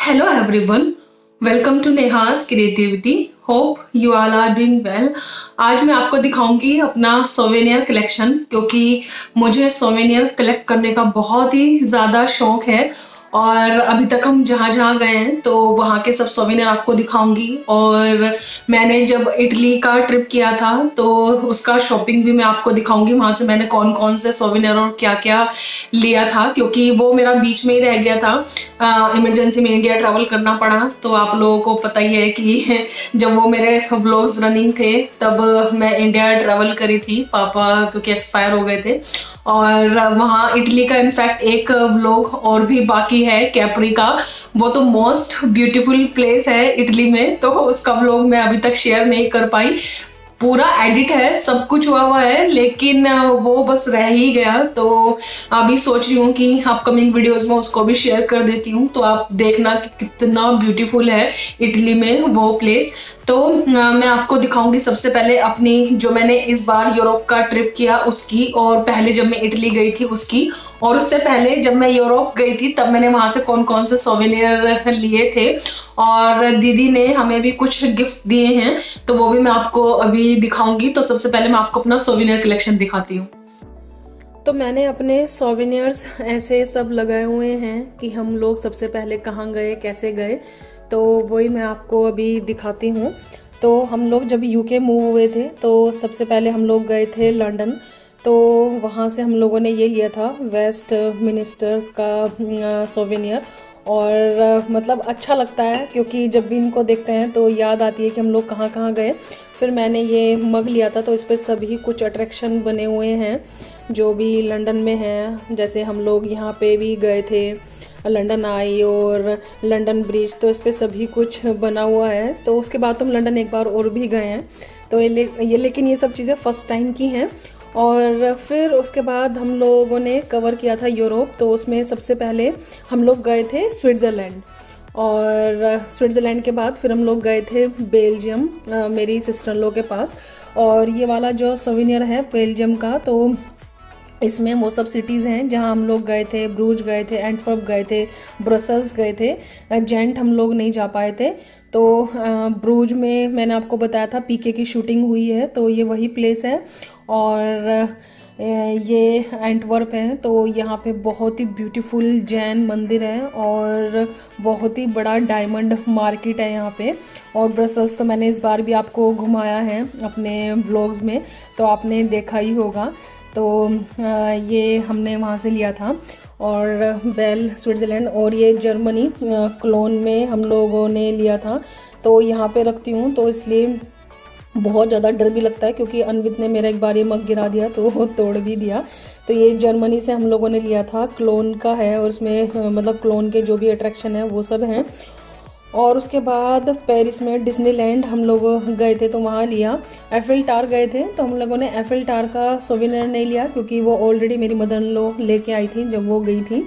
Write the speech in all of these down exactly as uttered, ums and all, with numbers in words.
Hello everyone, welcome to Neha's Creativity. Hope you all are doing well. आज मैं आपको दिखाऊंगी अपना सोवेनियर कलेक्शन, क्योंकि मुझे सोवेनियर कलेक्ट करने का बहुत ही ज़्यादा शौक है और अभी तक हम जहाँ जहाँ गए हैं तो वहाँ के सब सोवेनियर आपको दिखाऊंगी। और मैंने जब इटली का ट्रिप किया था तो उसका शॉपिंग भी मैं आपको दिखाऊंगी, वहाँ से मैंने कौन कौन से सोवेनियर और क्या क्या लिया था, क्योंकि वो मेरा बीच में ही रह गया था। इमरजेंसी में इंडिया ट्रैवल करना पड़ा। तो आप लोगों को पता ही है कि जब वो मेरे व्लॉग्स रनिंग थे तब मैं इंडिया ट्रैवल करी थी, पापा क्योंकि एक्सपायर हो गए थे। और वहाँ इटली का इनफैक्ट एक व्लॉग और भी बाकी है, कैप्री का। वो तो मोस्ट ब्यूटीफुल प्लेस है इटली में, तो उसका व्लॉग मैं अभी तक शेयर नहीं कर पाई। पूरा एडिट है, सब कुछ हुआ हुआ है, लेकिन वो बस रह ही गया। तो अभी सोच रही हूँ कि अपकमिंग वीडियोस में उसको भी शेयर कर देती हूँ, तो आप देखना कि कितना ब्यूटीफुल है इटली में वो प्लेस। तो मैं आपको दिखाऊंगी सबसे पहले अपनी, जो मैंने इस बार यूरोप का ट्रिप किया उसकी, और पहले जब मैं इटली गई थी उसकी, और उससे पहले जब मैं यूरोप गई थी तब मैंने वहाँ से कौन कौन से सोवेनियर लिए थे। और दीदी ने हमें भी कुछ गिफ्ट दिए हैं, तो वो भी मैं आपको अभी दिखाऊंगी। तो सबसे पहले मैं आपको अपना सोवेनियर कलेक्शन दिखाती हूँ। तो मैंने अपने सोवेनियर्स ऐसे सब लगाए हुए हैं कि हम लोग सबसे पहले कहाँ गए, कैसे गए, तो वही मैं आपको अभी दिखाती हूँ। तो हम लोग जब यूके मूव हुए थे तो सबसे पहले हम लोग गए थे लंदन। तो वहाँ से हम लोगों ने ये लिया था वेस्ट मिनिस्टर्स का सोवेनियर। और मतलब अच्छा लगता है, क्योंकि जब भी इनको देखते हैं तो याद आती है कि हम लोग कहाँ कहाँ गए। फिर मैंने ये मग लिया था, तो इस पर सभी कुछ अट्रैक्शन बने हुए हैं जो भी लंदन में हैं। जैसे हम लोग यहाँ पे भी गए थे, लंदन आई और लंदन ब्रिज, तो इस पर सभी कुछ बना हुआ है। तो उसके बाद तो हम लंदन एक बार और भी गए हैं, तो ये, ले, ये लेकिन ये सब चीज़ें फ़र्स्ट टाइम की हैं। और फिर उसके बाद हम लोगों ने कवर किया था यूरोप। तो उसमें सबसे पहले हम लोग गए थे स्विट्ज़रलैंड, और स्विट्ज़रलैंड के बाद फिर हम लोग गए थे बेल्जियम, मेरी सिस्टर लो के पास। और ये वाला जो सोवेनियर है बेल्जियम का, तो इसमें वो सब सिटीज़ हैं जहां हम लोग गए थे। ब्रूज गए थे, एंटवर्प गए थे, ब्रसल्स गए थे, जेंट हम लोग नहीं जा पाए थे। तो ब्रूज में मैंने आपको बताया था पीके की शूटिंग हुई है, तो ये वही प्लेस है। और ये एंटवर्प है, तो यहाँ पे बहुत ही ब्यूटीफुल जैन मंदिर है और बहुत ही बड़ा डायमंड मार्केट है यहाँ पे। और ब्रसल्स तो मैंने इस बार भी आपको घुमाया है अपने व्लॉग्स में, तो आपने देखा ही होगा। तो ये हमने वहाँ से लिया था। और बेल स्विट्ज़रलैंड, और ये जर्मनी क्लोन में हम लोगों ने लिया था। तो यहाँ पे रखती हूँ, तो इसलिए बहुत ज़्यादा डर भी लगता है, क्योंकि अनवित ने मेरा एक बार ये मग गिरा दिया तो वो तोड़ भी दिया। तो ये जर्मनी से हम लोगों ने लिया था, क्लोन का है, और उसमें मतलब क्लोन के जो भी अट्रैक्शन है वो सब हैं। और उसके बाद पेरिस में डिज्नीलैंड हम लोग गए थे, तो वहाँ लिया। एफिल टावर गए थे, तो हम लोगों ने एफिल टावर का सोवेनियर नहीं लिया, क्योंकि वो ऑलरेडी मेरी मदर इन लॉ लेके आई थी जब वो गई थी।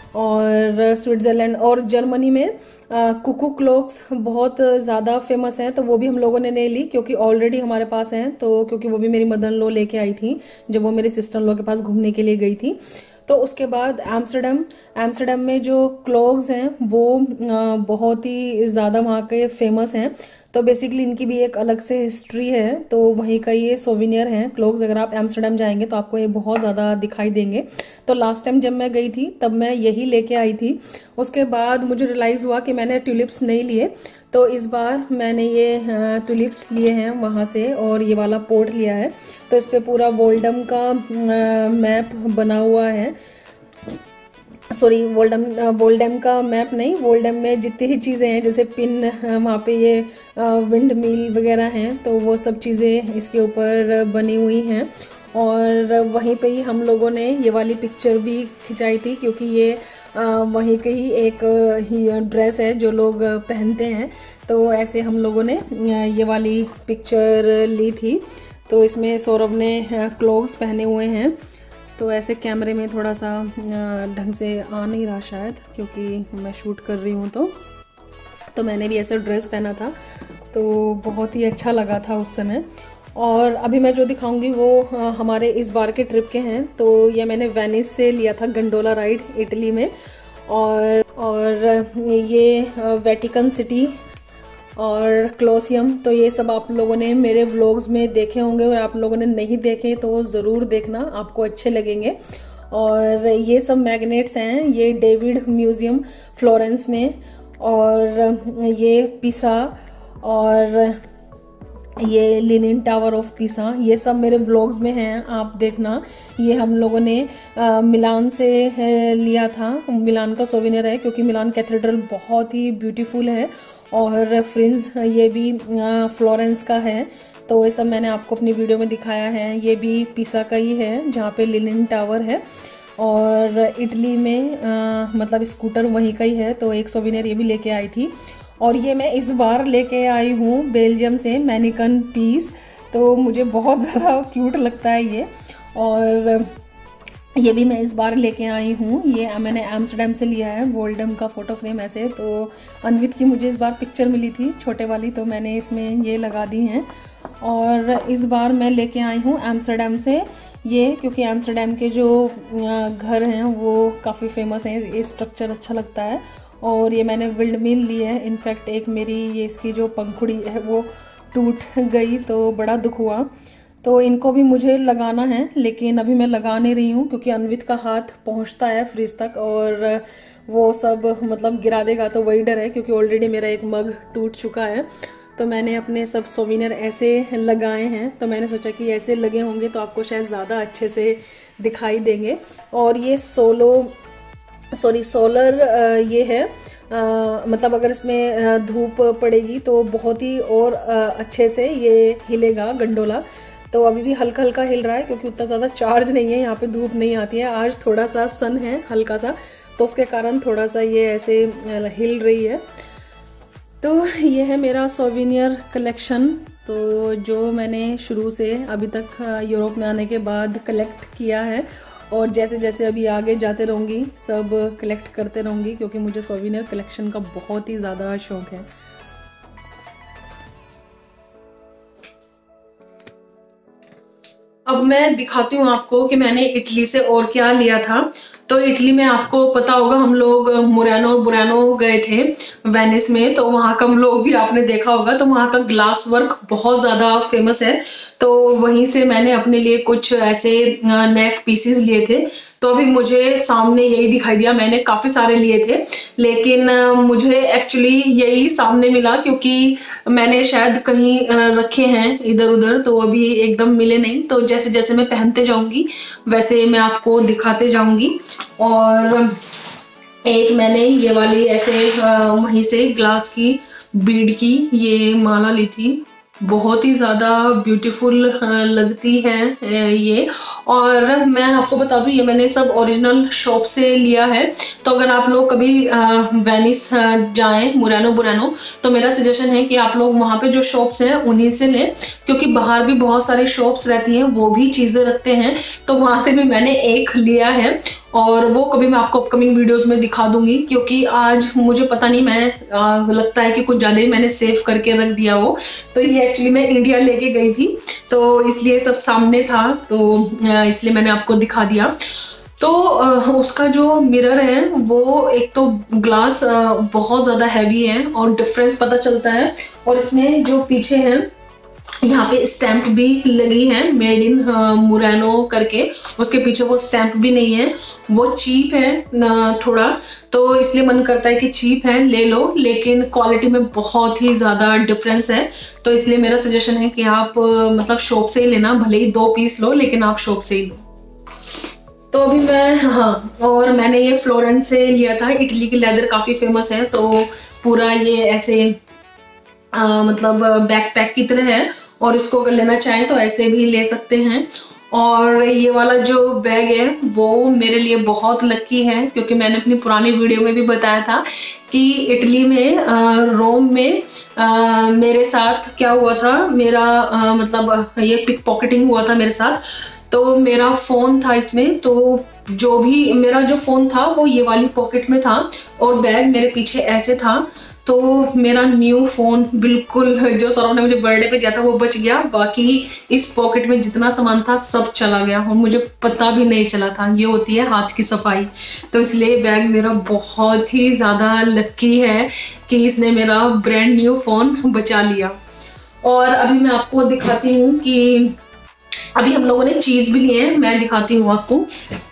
और स्विट्ज़रलैंड और जर्मनी में कुकू क्लॉक्स बहुत ज़्यादा फेमस हैं, तो वो भी हम लोगों ने नहीं ली, क्योंकि ऑलरेडी हमारे पास हैं। तो क्योंकि वो भी मेरी मदर इन लॉ लेके आई थी जब वो मेरी सिस्टर इन लॉ के पास घूमने के लिए गई थी। तो उसके बाद एम्स्टर्डम एम्स्टर्डम में जो क्लॉग्स हैं वो बहुत ही ज़्यादा वहाँ के फेमस हैं। तो बेसिकली इनकी भी एक अलग से हिस्ट्री है, तो वहीं का ये सोवेनियर हैं क्लॉग्स। अगर आप एम्स्टर्डम जाएंगे तो आपको ये बहुत ज़्यादा दिखाई देंगे। तो लास्ट टाइम जब मैं गई थी तब मैं यही लेके आई थी। उसके बाद मुझे रियलाइज़ हुआ कि मैंने ट्यूलिप्स नहीं लिए, तो इस बार मैंने ये ट्यूलिप्स लिए हैं वहाँ से, और ये वाला पोर्ट लिया है। तो इस पर पूरा वोल्डम का मैप बना हुआ है, सॉरी वोल्डम वोल्डम का मैप नहीं, वोल्डम में जितनी ही चीज़ें हैं, जैसे पिन, वहाँ पे ये विंड मिल वगैरह हैं, तो वो सब चीज़ें इसके ऊपर बनी हुई हैं। और वहीं पे ही हम लोगों ने ये वाली पिक्चर भी खिंचाई थी, क्योंकि ये वहीं के ही एक ही ड्रेस है जो लोग पहनते हैं। तो ऐसे हम लोगों ने ये वाली पिक्चर ली थी। तो इसमें सौरभ ने क्लॉग्स पहने हुए हैं, तो ऐसे कैमरे में थोड़ा सा ढंग से आ नहीं रहा शायद, क्योंकि मैं शूट कर रही हूँ। तो तो मैंने भी ऐसा ड्रेस पहना था, तो बहुत ही अच्छा लगा था उस समय। और अभी मैं जो दिखाऊंगी वो हमारे इस बार के ट्रिप के हैं। तो ये मैंने वेनिस से लिया था, गंडोला राइड इटली में। और और ये वेटिकन सिटी और क्लोसियम। तो ये सब आप लोगों ने मेरे व्लॉग्स में देखे होंगे, और आप लोगों ने नहीं देखे तो ज़रूर देखना, आपको अच्छे लगेंगे। और ये सब मैग्नेट्स हैं, ये डेविड म्यूजियम फ्लोरेंस में, और ये पिसा, और ये लिनिन टावर ऑफ पिसा, ये सब मेरे व्लॉग्स में हैं, आप देखना। ये हम लोगों ने आ, मिलान से है, लिया था, मिलान का सोविनियर है, क्योंकि मिलान कैथेड्रल बहुत ही ब्यूटीफुल है। और फ्रिंज ये भी आ, फ्लोरेंस का है। तो ये सब मैंने आपको अपनी वीडियो में दिखाया है। ये भी पिसा का ही है, जहाँ पे लिनिन टावर है। और इटली में आ, मतलब स्कूटर वहीं का ही है, तो एक सोविनियर ये भी लेके आई थी। और ये मैं इस बार लेके आई हूँ बेल्जियम से, मैनिकन पीस। तो मुझे बहुत ज़्यादा क्यूट लगता है ये, और ये भी मैं इस बार लेके आई हूँ। ये मैंने एम्स्टर्डम से लिया है, वोल्डम का फोटो फ्रेम ऐसे। तो अन्वित की मुझे इस बार पिक्चर मिली थी छोटे वाली, तो मैंने इसमें ये लगा दी हैं। और इस बार मैं लेके आई हूँ एम्स्टर्डम से ये, क्योंकि एम्स्टर्डम के जो घर हैं वो काफ़ी फेमस हैं, ये स्ट्रक्चर अच्छा लगता है। और ये मैंने विल्ड मिल ली है। इनफैक्ट एक मेरी ये इसकी जो पंखुड़ी है वो टूट गई, तो बड़ा दुख हुआ। तो इनको भी मुझे लगाना है, लेकिन अभी मैं लगा नहीं रही हूँ, क्योंकि अन्वित का हाथ पहुँचता है फ्रिज तक और वो सब मतलब गिरा देगा, तो वही डर है। क्योंकि ऑलरेडी मेरा एक मग टूट चुका है। तो मैंने अपने सब सोविनियर ऐसे लगाए हैं, तो मैंने सोचा कि ऐसे लगे होंगे तो आपको शायद ज़्यादा अच्छे से दिखाई देंगे। और ये सोलो सॉरी सोलर ये है, आ, मतलब अगर इसमें धूप पड़ेगी तो बहुत ही और अच्छे से ये हिलेगा गंडोला। तो अभी भी हल्का हल्का हिल रहा है, क्योंकि उतना ज़्यादा चार्ज नहीं है, यहाँ पे धूप नहीं आती है। आज थोड़ा सा सन है हल्का सा, तो उसके कारण थोड़ा सा ये ऐसे हिल रही है। तो ये है मेरा सोविनियर कलेक्शन, तो जो मैंने शुरू से अभी तक यूरोप में आने के बाद कलेक्ट किया है। और जैसे जैसे अभी आगे जाते रहूँगी सब कलेक्ट करते रहूँगी, क्योंकि मुझे सोविनियर कलेक्शन का बहुत ही ज़्यादा शौक है। अब मैं दिखाती हूँ आपको कि मैंने इटली से और क्या लिया था। तो इटली में आपको पता होगा, हम लोग मुरैनो और बुरैनो गए थे वेनिस में, तो वहाँ का व्लॉग भी आपने देखा होगा। तो वहाँ का ग्लास वर्क बहुत ज़्यादा फेमस है। तो वहीं से मैंने अपने लिए कुछ ऐसे नेक पीसेस लिए थे। तो अभी मुझे सामने यही दिखाई दिया, मैंने काफ़ी सारे लिए थे, लेकिन मुझे एक्चुअली यही सामने मिला, क्योंकि मैंने शायद कहीं रखे हैं इधर उधर, तो अभी एकदम मिले नहीं। तो जैसे जैसे मैं पहनते जाऊंगी वैसे मैं आपको दिखाते जाऊंगी। और एक मैंने ये वाली ऐसे वहीं से ग्लास की बीड की ये माला ली थी, बहुत ही ज़्यादा ब्यूटीफुल लगती है ये। और मैं आपको बता दूं, ये मैंने सब ओरिजिनल शॉप से लिया है। तो अगर आप लोग कभी वेनिस जाएं, मुरैनो बुरैनो, तो मेरा सजेशन है कि आप लोग वहाँ पे जो शॉप्स हैं उन्हीं से लें, क्योंकि बाहर भी बहुत सारी शॉप्स रहती हैं, वो भी चीज़ें रखते हैं। तो वहाँ से भी मैंने एक लिया है, और वो कभी मैं आपको अपकमिंग वीडियोस में दिखा दूंगी। क्योंकि आज मुझे पता नहीं, मैं आ, लगता है कि कुछ ज़्यादा ही मैंने सेव करके रख दिया हो। तो ये एक्चुअली मैं इंडिया लेके गई थी, तो इसलिए सब सामने था, तो इसलिए मैंने आपको दिखा दिया। तो उसका जो मिरर है वो एक तो ग्लास बहुत ज़्यादा हैवी है और डिफरेंस पता चलता है। और इसमें जो पीछे है यहाँ पे स्टैंप भी लगी है, मेड इन मुरैनो करके। उसके पीछे वो स्टैंप भी नहीं है, वो चीप है थोड़ा, तो इसलिए मन करता है कि चीप है ले लो, लेकिन क्वालिटी में बहुत ही ज़्यादा डिफरेंस है। तो इसलिए मेरा सजेशन है कि आप मतलब शॉप से ही लेना, भले ही दो पीस लो लेकिन आप शॉप से ही लो। तो अभी मैं हाँ, और मैंने ये फ्लोरेंस से लिया था। इटली की लेदर काफ़ी फेमस है, तो पूरा ये ऐसे आ, मतलब बैकपैक की तरह है, और इसको अगर लेना चाहें तो ऐसे भी ले सकते हैं। और ये वाला जो बैग है वो मेरे लिए बहुत लकी है, क्योंकि मैंने अपनी पुरानी वीडियो में भी बताया था कि इटली में रोम में आ, मेरे साथ क्या हुआ था। मेरा आ, मतलब ये पिक पॉकेटिंग हुआ था मेरे साथ। तो मेरा फ़ोन था इसमें, तो जो भी मेरा जो फ़ोन था वो ये वाली पॉकेट में था और बैग मेरे पीछे ऐसे था। तो मेरा न्यू फ़ोन बिल्कुल जो सौरभ ने मुझे बर्थडे पे दिया था वो बच गया, बाकी इस पॉकेट में जितना सामान था सब चला गया और मुझे पता भी नहीं चला था। ये होती है हाथ की सफाई। तो इसलिए बैग मेरा बहुत ही ज़्यादा लकी है कि इसने मेरा ब्रांड न्यू फ़ोन बचा लिया। और अभी मैं आपको दिखाती हूँ कि अभी हम लोगों ने चीज़ भी लिए हैं, मैं दिखाती हूँ आपको।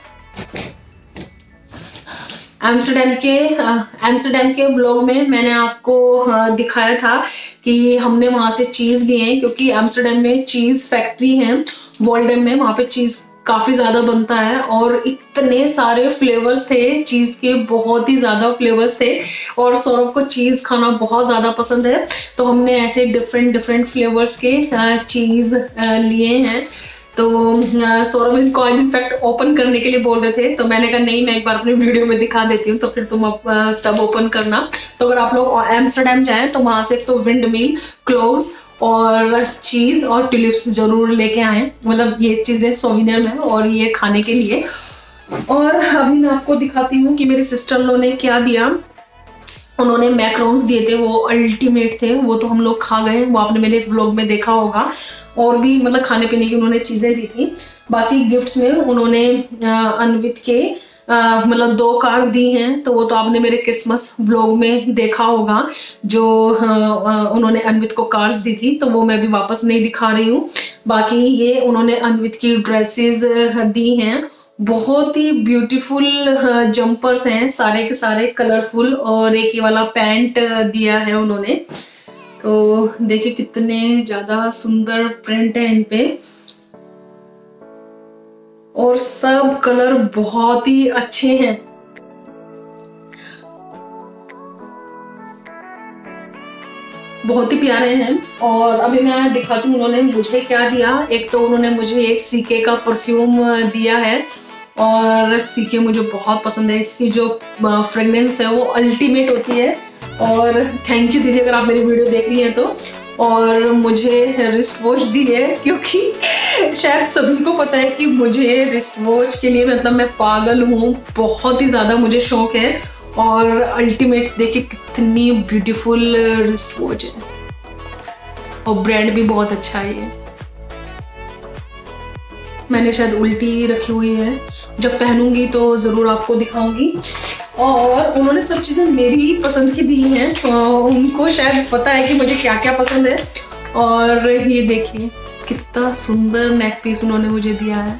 एम्स्टर्डम के एम्स्टर्डम के ब्लॉग में मैंने आपको दिखाया था कि हमने वहाँ से चीज़ लिए हैं, क्योंकि एम्स्टर्डम में चीज़ फैक्ट्री है वॉल्डम में, वहाँ पे चीज़ काफ़ी ज़्यादा बनता है और इतने सारे फ्लेवर्स थे चीज़ के, बहुत ही ज़्यादा फ्लेवर्स थे और सौरभ को चीज़ खाना बहुत ज़्यादा पसंद है। तो हमने ऐसे डिफरेंट डिफरेंट फ्लेवर्स के चीज़ लिए हैं। तो सौरभ इनको इनफैक्ट ओपन करने के लिए बोल रहे थे, तो मैंने कहा नहीं, मैं एक बार अपनी वीडियो में दिखा देती हूँ तो फिर तुम अब तब ओपन करना। तो अगर आप लोग एम्स्टर्डम जाएं तो वहाँ से तो विंड मिल, क्लोव्स और चीज़ और ट्यूलिप्स ज़रूर लेके आएँ, मतलब ये चीज़ें सोविनियर में और ये खाने के लिए। और अभी मैं आपको दिखाती हूँ कि मेरी सिस्टर लो ने क्या दिया। उन्होंने मैक्रोन्स दिए थे, वो अल्टीमेट थे, वो तो हम लोग खा गए, वो आपने मेरे व्लॉग में देखा होगा। और भी मतलब खाने पीने की उन्होंने चीज़ें दी थी। बाकी गिफ्ट्स में उन्होंने अन्वित के मतलब दो कार्ड दी हैं, तो वो तो आपने मेरे क्रिसमस व्लॉग में देखा होगा, जो आ, उन्होंने अन्वित को कार्ड्स दी थी, तो वो मैं भी वापस नहीं दिखा रही हूँ। बाकी ये उन्होंने अन्वित की ड्रेसेस दी हैं, बहुत ही ब्यूटीफुल जंपर्स हैं, सारे के सारे कलरफुल, और एक ये वाला पैंट दिया है उन्होंने। तो देखिए कितने ज़्यादा सुंदर प्रिंट है इन पे और सब कलर बहुत ही अच्छे हैं। बहुत ही प्यारे हैं। और अभी मैं दिखाती हूँ उन्होंने मुझे क्या दिया। एक तो उन्होंने मुझे एक सीके का परफ्यूम दिया है और सीके मुझे बहुत पसंद है, इसकी जो फ्रेगनेंस है वो अल्टीमेट होती है। और थैंक यू दीदी अगर आप मेरी वीडियो देख रही हैं तो। और मुझे रिस्ट वॉच दी है, क्योंकि शायद सभी को पता है कि मुझे रिस्ट वॉच के लिए मतलब मैं पागल हूँ, बहुत ही ज़्यादा मुझे शौक है। और अल्टीमेट देखिए कितनी ब्यूटीफुल रिस्ट वॉच है और ब्रांड भी बहुत अच्छा है। ये मैंने शायद उल्टी रखी हुई है, जब पहनूंगी तो ज़रूर आपको दिखाऊंगी। और उन्होंने सब चीज़ें मेरी पसंद की दी हैं, तो उनको शायद पता है कि मुझे क्या क्या पसंद है। और ये देखिए कितना सुंदर नेक पीस उन्होंने मुझे दिया है,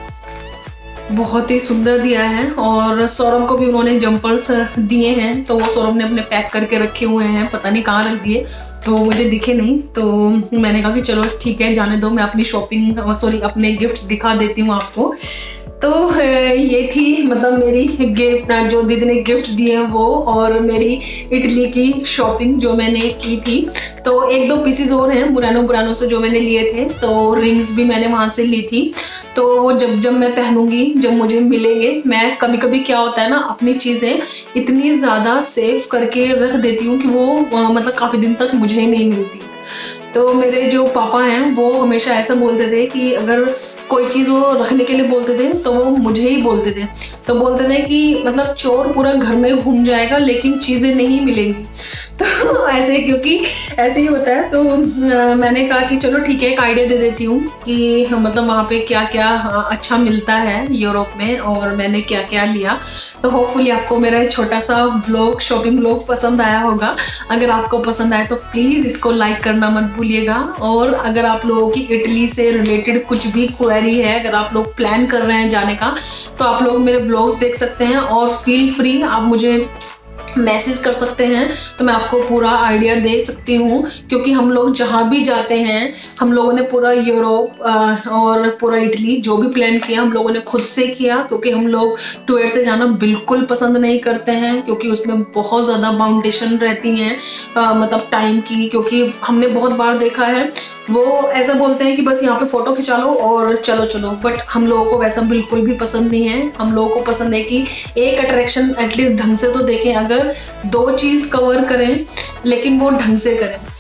बहुत ही सुंदर दिया है। और सौरभ को भी उन्होंने जंपर्स दिए हैं, तो वो सौरभ ने अपने पैक करके रखे हुए हैं, पता नहीं कहाँ रख दिए, तो मुझे दिखे नहीं। तो मैंने कहा कि चलो ठीक है जाने दो, मैं अपनी शॉपिंग सॉरी अपने गिफ्ट्स दिखा देती हूँ आपको। तो ये थी मतलब मेरी गिफ्ट, जो दीदी ने गिफ्ट दिए हैं वो, और मेरी इटली की शॉपिंग जो मैंने की थी। तो एक दो पीसेस और हैं बुरानो बुरानो से जो मैंने लिए थे, तो रिंग्स भी मैंने वहाँ से ली थी। तो जब जब मैं पहनूंगी, जब मुझे मिलेंगे, मैं कभी कभी क्या होता है ना, अपनी चीज़ें इतनी ज़्यादा सेव करके रख देती हूँ कि वो मतलब काफ़ी दिन तक मुझे ही नहीं मिलती। तो मेरे जो पापा हैं वो हमेशा ऐसा बोलते थे कि अगर कोई चीज़ वो रखने के लिए बोलते थे तो वो मुझे ही बोलते थे। तो बोलते थे कि मतलब चोर पूरा घर में घूम जाएगा लेकिन चीज़ें नहीं मिलेंगी। तो ऐसे क्योंकि ऐसे ही होता है। तो आ, मैंने कहा कि चलो ठीक है एक आइडिया दे देती हूँ कि मतलब वहाँ पे क्या क्या अच्छा मिलता है यूरोप में और मैंने क्या क्या लिया। तो होपफुली आपको मेरा छोटा सा व्लॉग, शॉपिंग व्लॉग पसंद आया होगा। अगर आपको पसंद आए तो प्लीज़ इसको लाइक करना मत भूलिएगा। और अगर आप लोगों की इटली से रिलेटेड कुछ भी क्वेरी है, अगर आप लोग प्लान कर रहे हैं जाने का, तो आप लोग मेरे व्लॉग्स देख सकते हैं और फील फ्री आप मुझे मैसेज कर सकते हैं, तो मैं आपको पूरा आइडिया दे सकती हूँ। क्योंकि हम लोग जहाँ भी जाते हैं, हम लोगों ने पूरा यूरोप और पूरा इटली जो भी प्लान किया हम लोगों ने खुद से किया, क्योंकि हम लोग टूर से जाना बिल्कुल पसंद नहीं करते हैं, क्योंकि उसमें बहुत ज़्यादा बाउंडेशन रहती हैं मतलब टाइम की। क्योंकि हमने बहुत बार देखा है वो ऐसा बोलते हैं कि बस यहाँ पे फ़ोटो खिंचा लो और चलो चलो, बट हम लोगों को वैसा बिल्कुल भी पसंद नहीं है। हम लोगों को पसंद है कि एक अट्रैक्शन एटलीस्ट ढंग से तो देखें, अगर दो चीज़ कवर करें लेकिन वो ढंग से करें।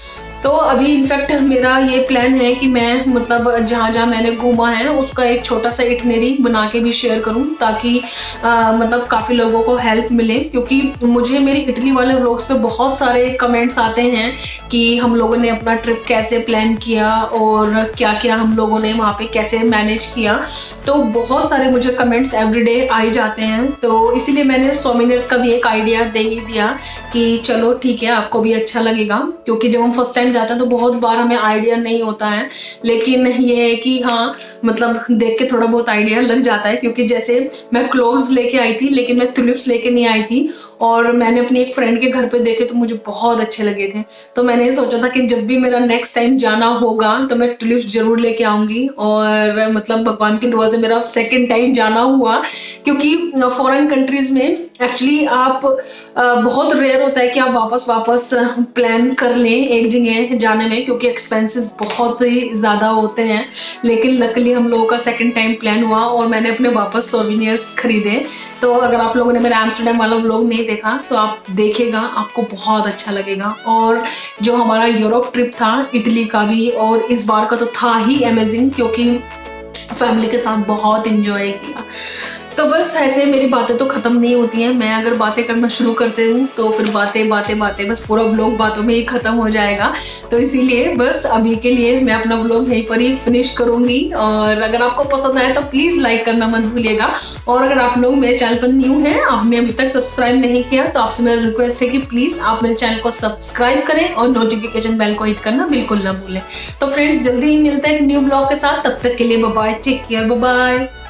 तो अभी इनफैक्ट मेरा ये प्लान है कि मैं मतलब जहाँ जहाँ मैंने घूमा है उसका एक छोटा सा इटनरी बना के भी शेयर करूँ, ताकि आ, मतलब काफ़ी लोगों को हेल्प मिले। क्योंकि मुझे मेरी इटली वाले व्लॉग्स पे बहुत सारे कमेंट्स आते हैं कि हम लोगों ने अपना ट्रिप कैसे प्लान किया और क्या क्या हम लोगों ने वहाँ पे कैसे मैनेज किया। तो बहुत सारे मुझे कमेंट्स एवरीडे आ ही जाते हैं, तो इसीलिए मैंने सोवेनियर्स का भी एक आइडिया दे ही दिया कि चलो ठीक है, आपको भी अच्छा लगेगा। क्योंकि जब हम फर्स्ट टाइम जाते हैं तो बहुत बार हमें आइडिया नहीं होता है, लेकिन ये है कि हाँ मतलब देख के थोड़ा बहुत आइडिया लग जाता है। क्योंकि जैसे मैं क्लोथ्स लेके आई थी लेकिन मैं ट्यूलिप्स लेके नहीं आई थी, और मैंने अपनी एक फ्रेंड के घर पे देखे तो मुझे बहुत अच्छे लगे थे। तो मैंने सोचा था कि जब भी मेरा नेक्स्ट टाइम जाना होगा तो मैं ट्यूलिप्स जरूर लेके आऊंगी। और मतलब भगवान की दुआ से मेरा सेकेंड टाइम जाना हुआ, क्योंकि फॉरेन कंट्रीज में एक्चुअली आप बहुत रेयर होता है कि आप वापस वापस प्लान कर लें एक जगह जाने में, क्योंकि एक्सपेंसेस बहुत ही ज़्यादा होते हैं। लेकिन लकीली हम लोगों का सेकंड टाइम प्लान हुआ और मैंने अपने वापस सोवेनियर्स खरीदे। तो अगर आप लोगों ने मेरा एम्स्टर्डम वाला व्लॉग नहीं देखा तो आप देखिएगा, आपको बहुत अच्छा लगेगा। और जो हमारा यूरोप ट्रिप था इटली का भी, और इस बार का तो था ही अमेजिंग, क्योंकि फैमिली के साथ बहुत इंजॉय किया। तो बस ऐसे मेरी बातें तो ख़त्म नहीं होती हैं। मैं अगर बातें करना शुरू करते हूँ तो फिर बातें बातें बातें बस पूरा व्लॉग बातों में ही ख़त्म हो जाएगा। तो इसीलिए बस अभी के लिए मैं अपना व्लॉग यहीं पर ही फिनिश करूँगी। और अगर आपको पसंद आए तो प्लीज़ लाइक करना मत भूलिएगा। और अगर आप लोग मेरे चैनल पर न्यू हैं, आपने अभी तक सब्सक्राइब नहीं किया, तो आपसे मेरा रिक्वेस्ट है कि प्लीज़ आप मेरे चैनल को सब्सक्राइब करें और नोटिफिकेशन बेल को हिट करना बिल्कुल ना भूलें। तो फ्रेंड्स, जल्दी ही मिलते हैं एक न्यू ब्लॉग के साथ। तब तक के लिए bye bye, take care, bye bye.